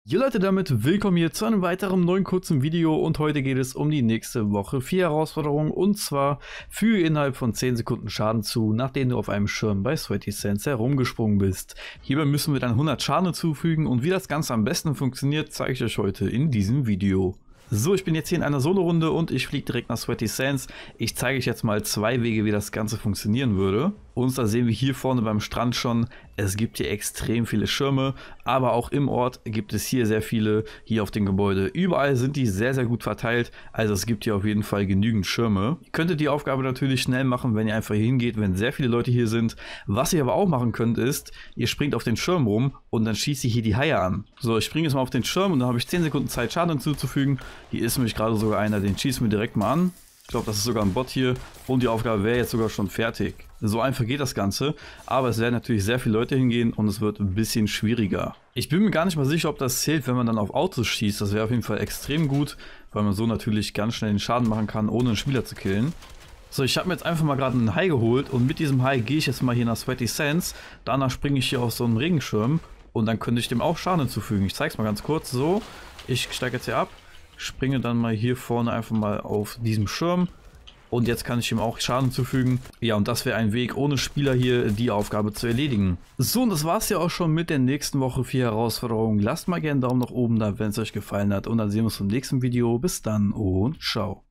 Jo Leute, damit willkommen hier zu einem weiteren neuen kurzen Video und heute geht es um die nächste Woche 4 Herausforderungen und zwar füge innerhalb von 10 Sekunden Schaden zu, nachdem du auf einem Schirm bei Sweaty Sands herumgesprungen bist. Hierbei müssen wir dann 100 Schaden zufügen und wie das Ganze am besten funktioniert, zeige ich euch heute in diesem Video. So, ich bin jetzt hier in einer Solo-Runde und ich fliege direkt nach Sweaty Sands. Ich zeige euch jetzt mal zwei Wege, wie das Ganze funktionieren würde. Und da sehen wir hier vorne beim Strand schon, es gibt hier extrem viele Schirme, aber auch im Ort gibt es hier sehr viele, hier auf dem Gebäude. Überall sind die sehr, sehr gut verteilt, also es gibt hier auf jeden Fall genügend Schirme. Ihr könntet die Aufgabe natürlich schnell machen, wenn ihr einfach hier hingeht, wenn sehr viele Leute hier sind. Was ihr aber auch machen könnt ist, ihr springt auf den Schirm rum und dann schießt ihr hier die Haie an. So, ich springe jetzt mal auf den Schirm und dann habe ich 10 Sekunden Zeit, Schaden hinzuzufügen. Hier ist nämlich gerade sogar einer, den schießen wir direkt mal an. Ich glaube, das ist sogar ein Bot hier und die Aufgabe wäre jetzt sogar schon fertig. So einfach geht das Ganze, aber es werden natürlich sehr viele Leute hingehen und es wird ein bisschen schwieriger. Ich bin mir gar nicht mal sicher, ob das zählt, wenn man dann auf Autos schießt. Das wäre auf jeden Fall extrem gut, weil man so natürlich ganz schnell den Schaden machen kann, ohne einen Spieler zu killen. So, ich habe mir jetzt einfach mal gerade einen Hai geholt und mit diesem Hai gehe ich jetzt mal hier nach Sweaty Sands. Danach springe ich hier auf so einen Regenschirm und dann könnte ich dem auch Schaden hinzufügen. Ich zeige es mal ganz kurz. So, ich steige jetzt hier ab. Springe dann mal hier vorne einfach mal auf diesem Schirm und jetzt kann ich ihm auch Schaden zufügen. Ja, und das wäre ein Weg, ohne Spieler hier die Aufgabe zu erledigen. So, und das war es ja auch schon mit der nächsten Woche 4 Herausforderungen. Lasst mal gerne einen Daumen nach oben da, wenn es euch gefallen hat und dann sehen wir uns im nächsten Video. Bis dann und ciao.